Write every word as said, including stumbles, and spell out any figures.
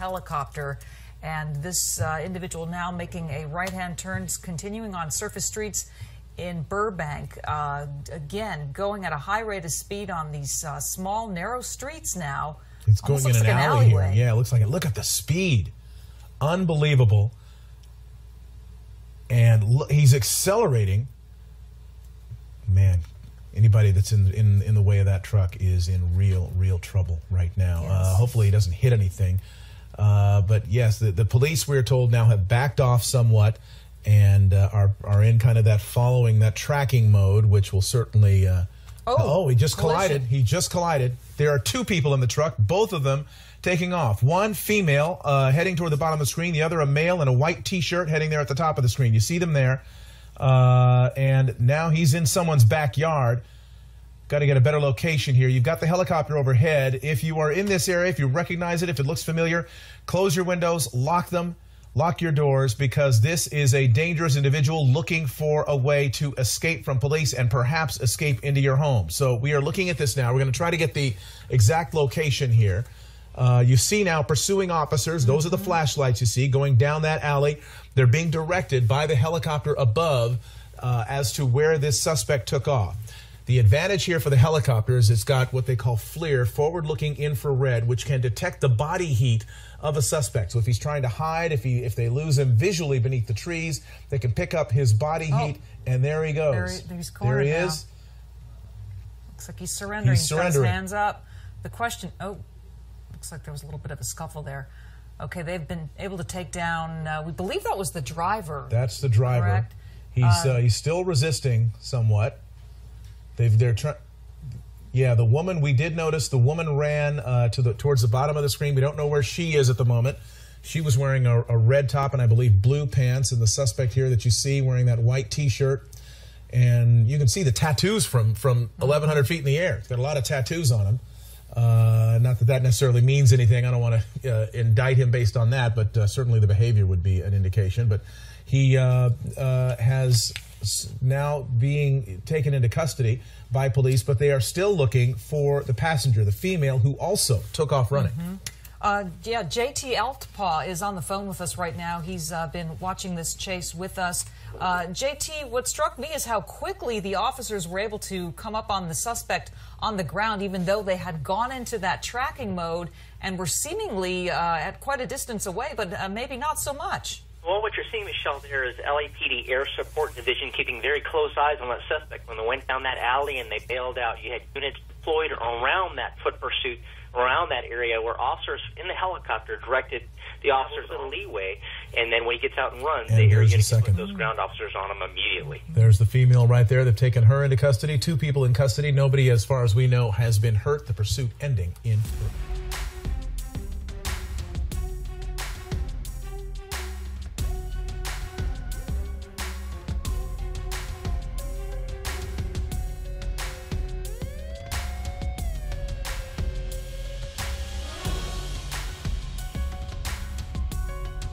helicopter. And this uh, individual now making a right-hand turn, continuing on surface streets in Burbank. Uh, again, going at a high rate of speed on these uh, small, narrow streets now. It's going in an, like an alley alleyway. here. Yeah, it looks like it. Look at the speed. Unbelievable. And look, he's accelerating. Man, anybody that's in, in in the way of that truck is in real, real trouble right now. Yes. Uh, hopefully he doesn't hit anything. Uh, but yes, the, the police, we're told, now have backed off somewhat and uh, are, are in kind of that following, that tracking mode, which will certainly... Uh, oh, oh, he just collision. collided. He just collided. There are two people in the truck, both of them taking off. One female uh, heading toward the bottom of the screen, the other a male in a white T-shirt heading there at the top of the screen. You see them there. Uh, and now he's in someone's backyard. Got to get a better location here. You've got the helicopter overhead. If you are in this area, if you recognize it, if it looks familiar, close your windows, lock them, lock your doors, because this is a dangerous individual looking for a way to escape from police and perhaps escape into your home. So we are looking at this now. We're going to try to get the exact location here. Uh, you see now pursuing officers. Those are the flashlights you see going down that alley. They're being directed by the helicopter above uh, as to where this suspect took off. The advantage here for the helicopter is it's got what they call FLIR, forward-looking infrared, which can detect the body heat of a suspect. So if he's trying to hide, if he if they lose him visually beneath the trees, they can pick up his body oh. heat, and there he goes. There, he, he's there he now. is. Looks like he's surrendering. He's surrendering. He's got his hands up. The question, oh, looks like there was a little bit of a scuffle there. Okay, they've been able to take down, uh, we believe that was the driver. That's the driver. Correct? He's, uh, uh, he's still resisting somewhat. They've, they're trying... Yeah, the woman, we did notice the woman ran uh, to the towards the bottom of the screen. We don't know where she is at the moment. She was wearing a, a red top and I believe blue pants, and the suspect here that you see wearing that white T-shirt. And you can see the tattoos from, from eleven hundred feet in the air. He's got a lot of tattoos on him. Uh, not that that necessarily means anything. I don't want to uh, indict him based on that, but uh, certainly the behavior would be an indication. But he uh, uh, has now being taken into custody by police, but they are still looking for the passenger, the female, who also took off running. Mm-hmm. uh, yeah, J T Eltpaw is on the phone with us right now. He's uh, been watching this chase with us. Uh, J T, what struck me is how quickly the officers were able to come up on the suspect on the ground, even though they had gone into that tracking mode and were seemingly uh, at quite a distance away, but uh, maybe not so much. Well, what you're seeing, Michelle, there is L A P D Air Support Division keeping very close eyes on that suspect. When they went down that alley and they bailed out, you had units deployed around that foot pursuit, around that area, where officers in the helicopter directed the officers a little leeway, and then when he gets out and runs, And the air there's the units put second. those ground officers on him immediately. There's the female right there. They've taken her into custody. Two people in custody. Nobody, as far as we know, has been hurt. The pursuit ending in